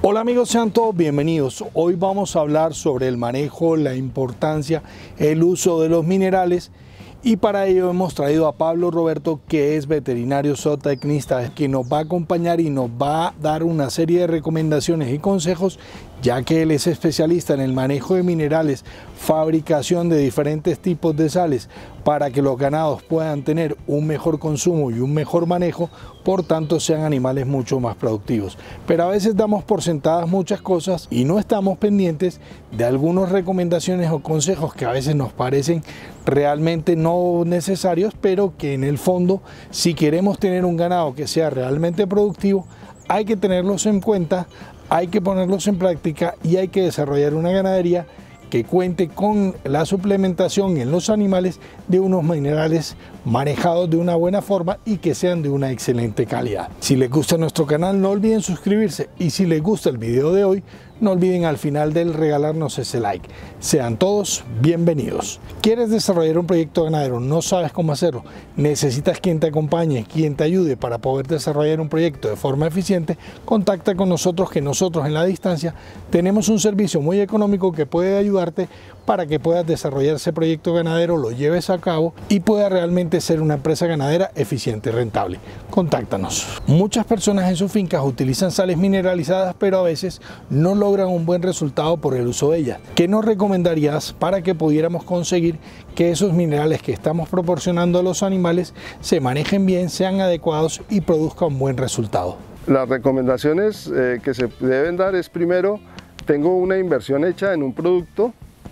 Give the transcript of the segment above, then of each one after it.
Hola amigos, sean todos bienvenidos. Hoy vamos a hablar sobre el manejo, la importancia, el uso de los minerales y para ello hemos traído a Pablo Roberto, que es veterinario zootecnista, quien nos va a acompañar y nos va a dar una serie de recomendaciones y consejos, ya que él es especialista en el manejo de minerales, fabricación de diferentes tipos de sales para que los ganados puedan tener un mejor consumo y un mejor manejo, por tanto sean animales mucho más productivos. Pero a veces damos por sentadas muchas cosas y no estamos pendientes de algunas recomendaciones o consejos que a veces nos parecen realmente no necesarios, pero que en el fondo, si queremos tener un ganado que sea realmente productivo, hay que tenerlos en cuenta, hay que ponerlos en práctica y hay que desarrollar una ganadería que cuente con la suplementación en los animales de unos minerales manejados de una buena forma y que sean de una excelente calidad. Si les gusta nuestro canal, no olviden suscribirse, y si les gusta el video de hoy, no olviden al final del regalarnos ese like. Sean todos bienvenidos. ¿Quieres desarrollar un proyecto ganadero? ¿No sabes cómo hacerlo? ¿Necesitas quien te acompañe, quien te ayude para poder desarrollar un proyecto de forma eficiente? Contacta con nosotros, que nosotros en la distancia tenemos un servicio muy económico que puede ayudarte para que puedas desarrollar ese proyecto ganadero, lo lleves a cabo y pueda realmente ser una empresa ganadera eficiente y rentable. Contáctanos. Muchas personas en sus fincas utilizan sales mineralizadas, pero a veces no logran un buen resultado por el uso de ellas. ¿Qué nos recomendarías para que pudiéramos conseguir que esos minerales que estamos proporcionando a los animales se manejen bien, sean adecuados y produzcan un buen resultado? Las recomendaciones que se deben dar es: primero, tengo una inversión hecha en un producto,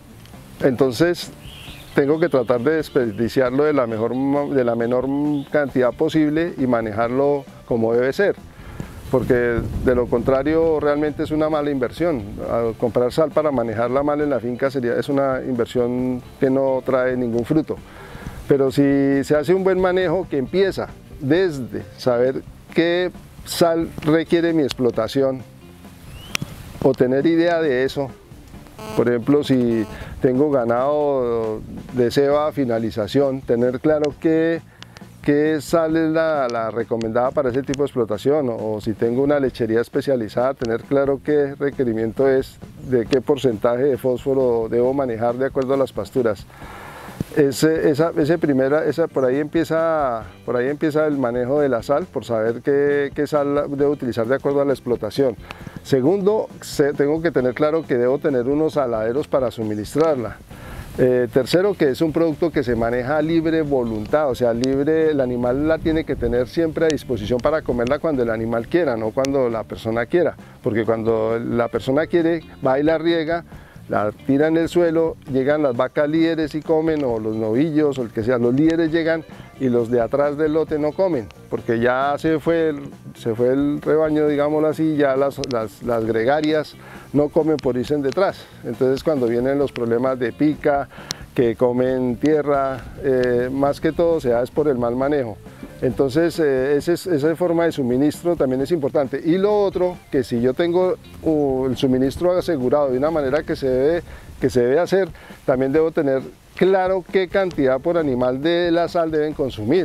entonces tengo que tratar de desperdiciarlo de la menor cantidad posible y manejarlo como debe ser, porque de lo contrario realmente es una mala inversión. Al comprar sal para manejarla mal en la finca es una inversión que no trae ningún fruto. Pero si se hace un buen manejo, que empieza desde saber qué sal requiere mi explotación o tener idea de eso. Por ejemplo, si tengo ganado de ceba a finalización, tener claro qué sal es la recomendada para ese tipo de explotación, o si tengo una lechería especializada, tener claro qué requerimiento es, de qué porcentaje de fósforo debo manejar de acuerdo a las pasturas. Por ahí empieza el manejo de la sal, por saber qué sal debo utilizar de acuerdo a la explotación. Segundo, tengo que tener claro que debo tener unos saladeros para suministrarla. Tercero, que es un producto que se maneja a libre voluntad, o sea, el animal la tiene que tener siempre a disposición para comerla cuando el animal quiera, no cuando la persona quiera, porque cuando la persona quiere, va y la riega, la tira en el suelo, llegan las vacas líderes y comen, o los novillos, o el que sea, los líderes llegan y los de atrás del lote no comen, porque ya se fue el rebaño, digámoslo así, ya las gregarias no comen por irse detrás. Entonces cuando vienen los problemas de pica, que comen tierra, más que todo es por el mal manejo. Entonces esa forma de suministro también es importante. Y lo otro, que si yo tengo el suministro asegurado de una manera que se debe hacer, también debo tener claro qué cantidad por animal de la sal deben consumir.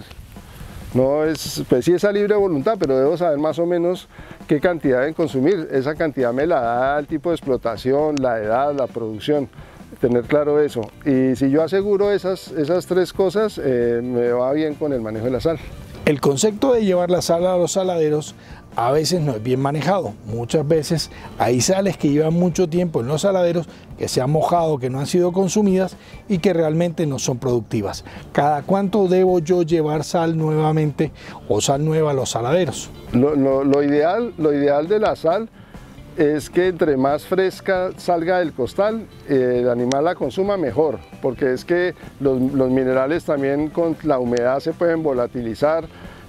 No es, pues sí es a libre voluntad, pero debo saber más o menos qué cantidad deben consumir. Esa cantidad me la da el tipo de explotación, la edad, la producción. Tener claro eso. Y si yo aseguro esas tres cosas, me va bien con el manejo de la sal. El concepto de llevar la sal a los saladeros a veces no es bien manejado. Muchas veces hay sales que llevan mucho tiempo en los saladeros, que se han mojado, que no han sido consumidas y que realmente no son productivas. ¿Cada cuánto debo yo llevar sal nuevamente o sal nueva a los saladeros? Lo ideal de la sal es que entre más fresca salga del costal, el animal la consuma mejor, porque es que los minerales también con la humedad se pueden volatilizar,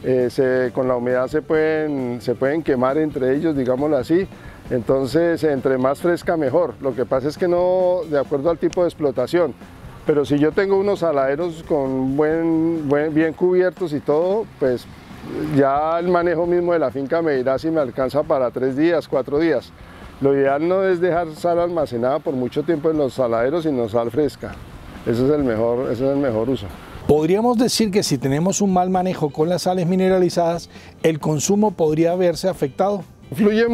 con la humedad se pueden quemar entre ellos, digámoslo así. Entonces entre más fresca mejor. Lo que pasa es que no de acuerdo al tipo de explotación, pero si yo tengo unos saladeros con bien cubiertos y todo, pues ya el manejo mismo de la finca me dirá si me alcanza para 3 días, 4 días. Lo ideal no es dejar sal almacenada por mucho tiempo en los saladeros, sino sal fresca. Ese es el mejor uso. Podríamos decir que si tenemos un mal manejo con las sales mineralizadas, el consumo podría verse afectado. Influye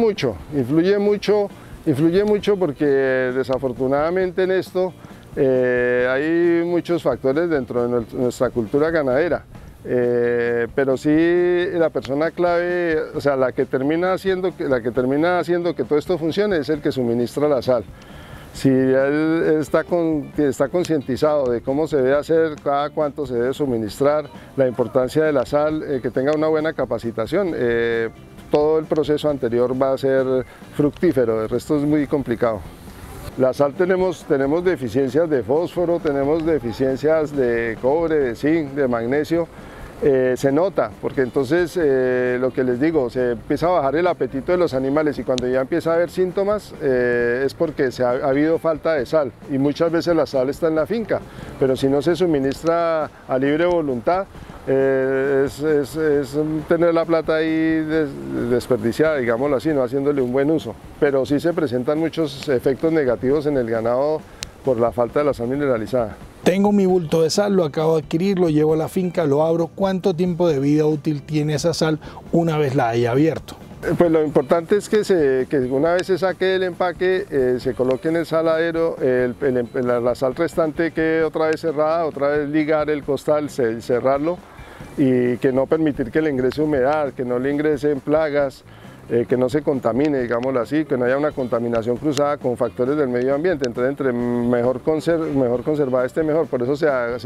mucho porque desafortunadamente en esto hay muchos factores dentro de nuestra cultura ganadera. Pero sí la persona clave, o sea, la que termina haciendo que todo esto funcione es el que suministra la sal. Si él está concientizado de cómo se debe hacer, cada cuánto se debe suministrar, la importancia de la sal, que tenga una buena capacitación, todo el proceso anterior va a ser fructífero, el resto es muy complicado. La sal tenemos deficiencias de fósforo, tenemos deficiencias de cobre, de zinc, de magnesio. Se nota, porque entonces lo que les digo, se empieza a bajar el apetito de los animales y cuando ya empieza a haber síntomas es porque ha habido falta de sal y muchas veces la sal está en la finca, pero si no se suministra a libre voluntad es tener la plata ahí desperdiciada, digámoslo así, no haciéndole un buen uso, pero sí se presentan muchos efectos negativos en el ganado por la falta de la sal mineralizada. Tengo mi bulto de sal, lo acabo de adquirir, lo llevo a la finca, lo abro. ¿Cuánto tiempo de vida útil tiene esa sal una vez la haya abierto? Pues lo importante es que una vez se saque el empaque, se coloque en el saladero, la sal restante quede otra vez cerrada, otra vez ligar el costal, cerrarlo y que no permitir que le ingrese humedad, que no le ingresen plagas, que no se contamine, digámoslo así, que no haya una contaminación cruzada con factores del medio ambiente. Entonces, entre mejor conservada esté, mejor. Por eso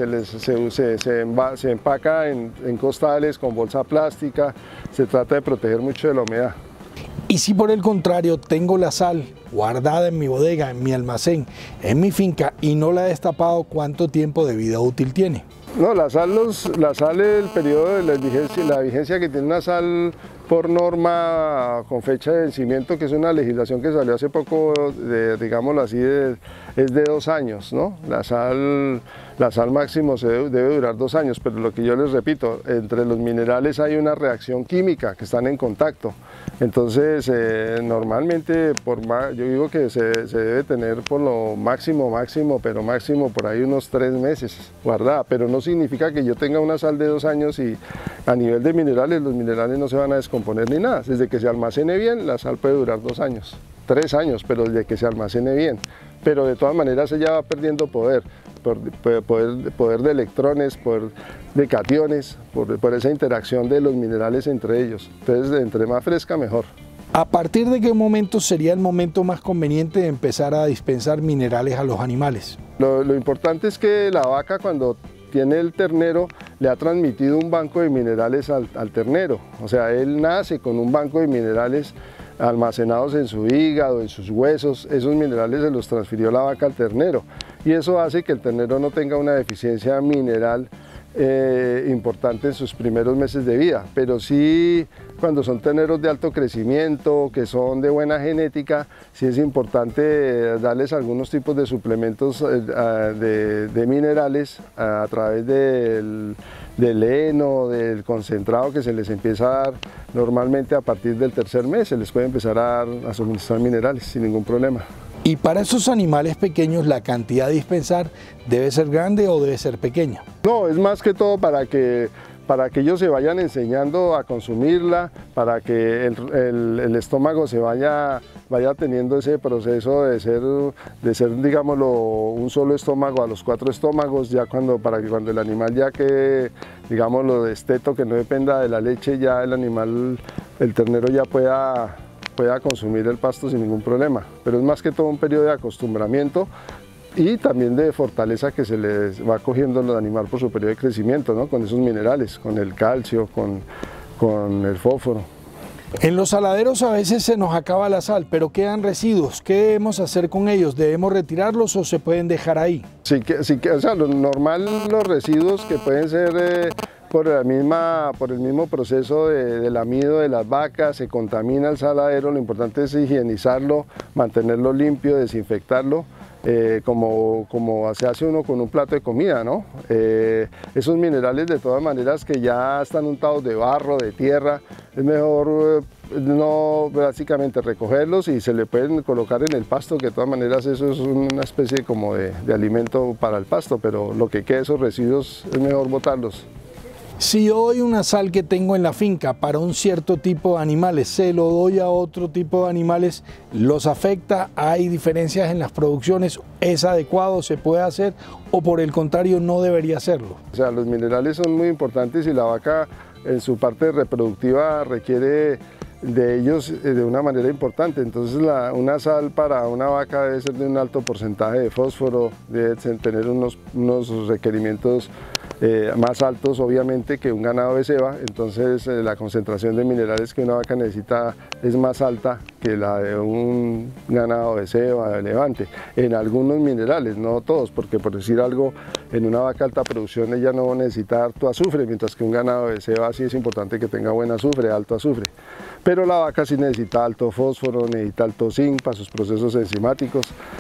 se empaca en costales con bolsa plástica, se trata de proteger mucho de la humedad. Y si por el contrario tengo la sal guardada en mi bodega, en mi almacén, en mi finca y no la he destapado, ¿cuánto tiempo de vida útil tiene? No, la sal, el periodo de la vigencia que tiene una sal por norma con fecha de vencimiento, que es una legislación que salió hace poco, digámoslo así, es de 2 años, ¿no? La sal máximo debe durar 2 años, pero lo que yo les repito, entre los minerales hay una reacción química que están en contacto. Entonces, normalmente, yo digo que se debe tener por lo máximo, pero máximo por ahí unos 3 meses guardada, pero no significa que yo tenga una sal de 2 años y a nivel de minerales, los minerales no se van a descomponer ni nada. Desde que se almacene bien, la sal puede durar 2 años, 3 años, pero desde que se almacene bien. Pero de todas maneras ella va perdiendo poder de electrones, poder de cationes, por esa interacción de los minerales entre ellos. Entonces, entre más fresca, mejor. ¿A partir de qué momento sería el momento más conveniente de empezar a dispensar minerales a los animales? Lo importante es que la vaca, cuando tiene el ternero, le ha transmitido un banco de minerales al ternero. O sea, él nace con un banco de minerales almacenados en su hígado, en sus huesos. Esos minerales se los transfirió la vaca al ternero y eso hace que el ternero no tenga una deficiencia mineral importante en sus primeros meses de vida, pero sí cuando son terneros de alto crecimiento, que son de buena genética, sí es importante darles algunos tipos de suplementos de minerales a través del heno, del concentrado que se les empieza a dar normalmente a partir del 3er mes, se les puede empezar a suministrar minerales sin ningún problema. ¿Y para esos animales pequeños la cantidad a dispensar debe ser grande o debe ser pequeña? No, es más que todo para que ellos se vayan enseñando a consumirla, para que el estómago se vaya teniendo ese proceso de ser, digámoslo, un solo estómago a los 4 estómagos, para que cuando el animal ya quede, digámoslo, desteto, que no dependa de la leche, ya el ternero ya pueda consumir el pasto sin ningún problema. Pero es más que todo un periodo de acostumbramiento y también de fortaleza que se les va cogiendo al animal por su periodo de crecimiento, ¿no? Con esos minerales, con el calcio, con el fósforo. En los saladeros a veces se nos acaba la sal, pero quedan residuos. ¿Qué debemos hacer con ellos? ¿Debemos retirarlos o se pueden dejar ahí? Sí, o sea, lo normal, los residuos que pueden ser por el mismo proceso del amido de las vacas, se contamina el saladero, lo importante es higienizarlo, mantenerlo limpio, desinfectarlo. Como se hace uno con un plato de comida, ¿no? Esos minerales de todas maneras que ya están untados de barro, de tierra, es mejor no básicamente recogerlos y se le pueden colocar en el pasto, que de todas maneras eso es una especie como de alimento para el pasto, pero lo que quede esos residuos es mejor botarlos. Si yo doy una sal que tengo en la finca para un cierto tipo de animales, se lo doy a otro tipo de animales, ¿los afecta? ¿Hay diferencias en las producciones? ¿Es adecuado? ¿Se puede hacer? ¿O por el contrario no debería hacerlo? O sea, los minerales son muy importantes y la vaca en su parte reproductiva requiere de ellos de una manera importante. Entonces una sal para una vaca debe ser de un alto porcentaje de fósforo, debe tener unos requerimientos más altos obviamente que un ganado de ceba. Entonces la concentración de minerales que una vaca necesita es más alta que la de un ganado de ceba, de levante, en algunos minerales, no todos, porque por decir algo, en una vaca alta producción ella no necesita harto azufre, mientras que un ganado de ceba sí es importante que tenga buen azufre, alto azufre. Pero la vaca sí necesita alto fósforo, necesita alto zinc para sus procesos enzimáticos,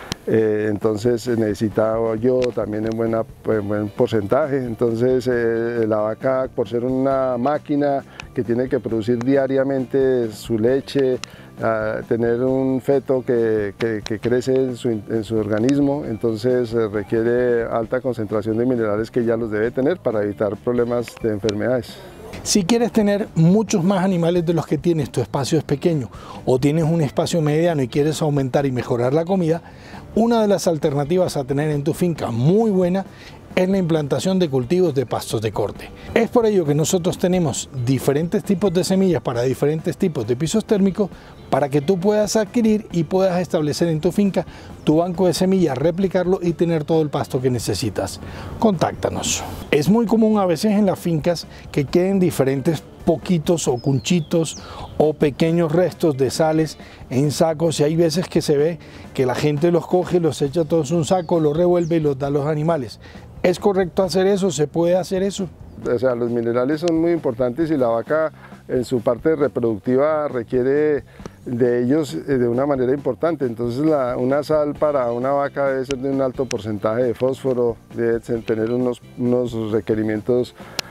entonces necesita yodo también en buen porcentaje. Entonces la vaca, por ser una máquina que tiene que producir diariamente su leche, tener un feto que crece en su organismo, entonces requiere alta concentración de minerales que ya los debe tener para evitar problemas de enfermedades. Si quieres tener muchos más animales de los que tienes, tu espacio es pequeño o tienes un espacio mediano y quieres aumentar y mejorar la comida, una de las alternativas a tener en tu finca muy buena es la implantación de cultivos de pastos de corte. Es por ello que nosotros tenemos diferentes tipos de semillas para diferentes tipos de pisos térmicos para que tú puedas adquirir y puedas establecer en tu finca tu banco de semillas, replicarlo y tener todo el pasto que necesitas. Contáctanos. Es muy común a veces en las fincas que queden diferentes poquitos o cunchitos o pequeños restos de sales en sacos, y hay veces que se ve que la gente los coge, los echa todos en un saco, los revuelve y los da a los animales. ¿Es correcto hacer eso? ¿Se puede hacer eso? O sea, los minerales son muy importantes y la vaca en su parte reproductiva requiere de ellos de una manera importante. Entonces una sal para una vaca debe ser de un alto porcentaje de fósforo, debe tener unos requerimientos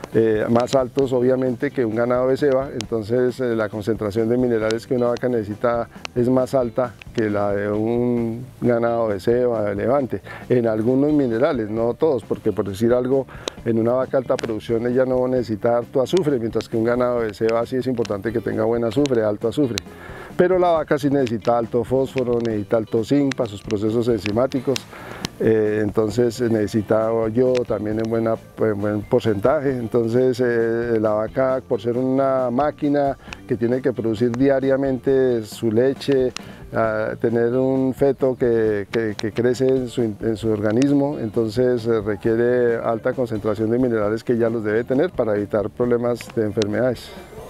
más altos obviamente que un ganado de ceba. Entonces la concentración de minerales que una vaca necesita es más alta que la de un ganado de ceba, de levante, en algunos minerales, no todos, porque por decir algo, en una vaca alta producción ella no necesita harto azufre, mientras que un ganado de ceba sí es importante que tenga buen azufre, alto azufre. Pero la vaca sí necesita alto fósforo, necesita alto zinc para sus procesos enzimáticos, entonces necesita yodo también en buen porcentaje. Entonces la vaca, por ser una máquina que tiene que producir diariamente su leche, tener un feto que crece en su organismo, entonces requiere alta concentración de minerales que ya los debe tener para evitar problemas de enfermedades.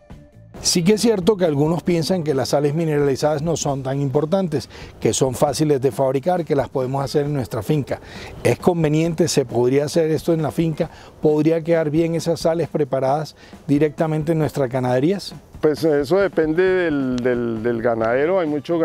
Sí que es cierto que algunos piensan que las sales mineralizadas no son tan importantes, que son fáciles de fabricar, que las podemos hacer en nuestra finca. ¿Es conveniente? ¿Se podría hacer esto en la finca? ¿Podría quedar bien esas sales preparadas directamente en nuestras ganaderías? Pues eso depende del ganadero.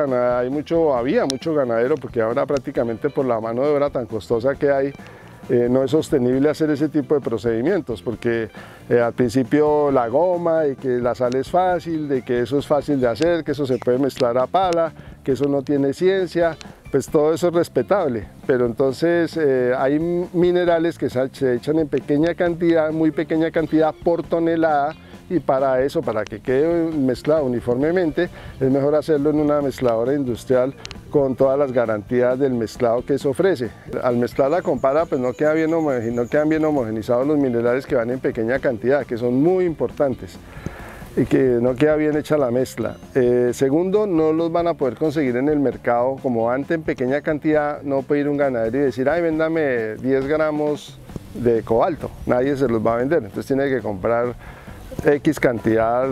Había mucho ganadero, porque ahora prácticamente por la mano de obra tan costosa que hay, no es sostenible hacer ese tipo de procedimientos, porque al principio la goma, y que la sal es fácil, de que eso es fácil de hacer, que eso se puede mezclar a pala, que eso no tiene ciencia, pues todo eso es respetable, pero entonces hay minerales que se echan en pequeña cantidad, muy pequeña cantidad por tonelada, y para eso, para que quede mezclado uniformemente, es mejor hacerlo en una mezcladora industrial con todas las garantías del mezclado que eso ofrece. Al mezclarla con pala, pues no quedan bien homogenizados los minerales que van en pequeña cantidad, que son muy importantes, y que no queda bien hecha la mezcla. Segundo, no los van a poder conseguir en el mercado, como antes en pequeña cantidad. No puede ir un ganadero y decir, ay, véndame 10 gramos de cobalto, nadie se los va a vender, entonces tiene que comprar X cantidad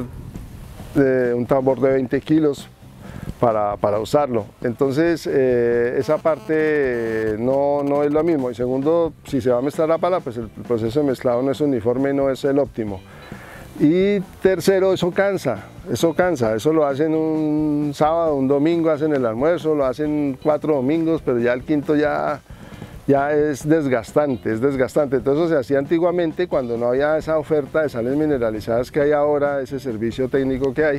de un tambor de 20 kilos para usarlo. Entonces esa parte no es lo mismo. Y segundo, si se va a mezclar a pala, pues el proceso de mezclado no es uniforme, no es el óptimo. Y tercero, eso cansa, eso lo hacen un sábado, un domingo, hacen el almuerzo, lo hacen 4 domingos, pero ya el quinto ya es desgastante, Entonces eso se hacía antiguamente cuando no había esa oferta de sales mineralizadas que hay ahora, ese servicio técnico que hay.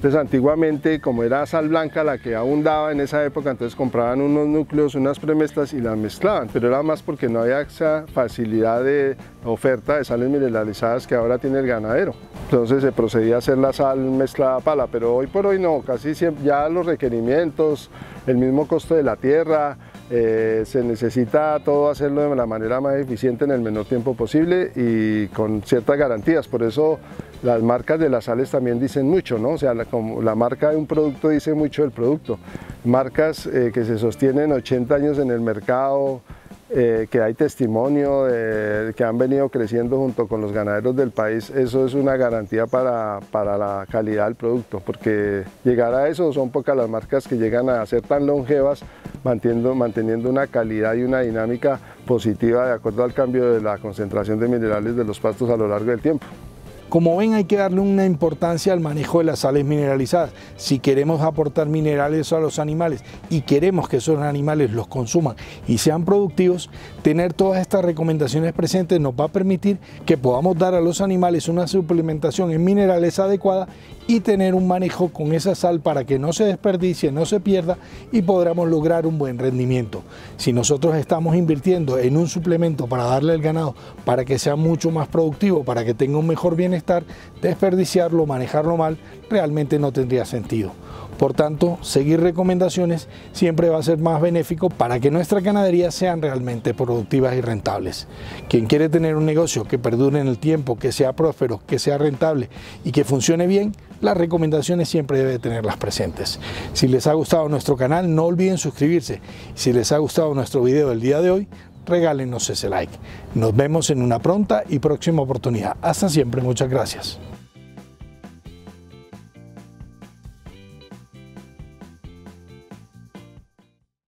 Entonces antiguamente, como era sal blanca la que abundaba en esa época, entonces compraban unos núcleos, unas premezclas y las mezclaban, pero era más porque no había esa facilidad de oferta de sales mineralizadas que ahora tiene el ganadero. Entonces se procedía a hacer la sal mezclada a pala, pero hoy por hoy no, casi siempre ya los requerimientos, el mismo costo de la tierra, se necesita todo hacerlo de la manera más eficiente en el menor tiempo posible y con ciertas garantías. Por eso las marcas de las sales también dicen mucho, ¿no? O sea, la marca de un producto dice mucho del producto. Marcas que se sostienen 80 años en el mercado, que hay testimonio que han venido creciendo junto con los ganaderos del país, eso es una garantía para la calidad del producto, porque llegar a eso son pocas las marcas que llegan a ser tan longevas, manteniendo una calidad y una dinámica positiva de acuerdo al cambio de la concentración de minerales de los pastos a lo largo del tiempo. Como ven, hay que darle una importancia al manejo de las sales mineralizadas. Si queremos aportar minerales a los animales y queremos que esos animales los consuman y sean productivos, tener todas estas recomendaciones presentes nos va a permitir que podamos dar a los animales una suplementación en minerales adecuada y tener un manejo con esa sal para que no se desperdicie, no se pierda y podamos lograr un buen rendimiento. Si nosotros estamos invirtiendo en un suplemento para darle al ganado para que sea mucho más productivo, para que tenga un mejor bienestar, desperdiciarlo, manejarlo mal, realmente no tendría sentido. Por tanto, seguir recomendaciones siempre va a ser más benéfico para que nuestras ganaderías sean realmente productivas y rentables. Quien quiere tener un negocio que perdure en el tiempo, que sea próspero, que sea rentable y que funcione bien, las recomendaciones siempre debe tenerlas presentes. Si les ha gustado nuestro canal, no olviden suscribirse. Si les ha gustado nuestro video del día de hoy, regálenos ese like. Nos vemos en una pronta y próxima oportunidad. Hasta siempre, muchas gracias.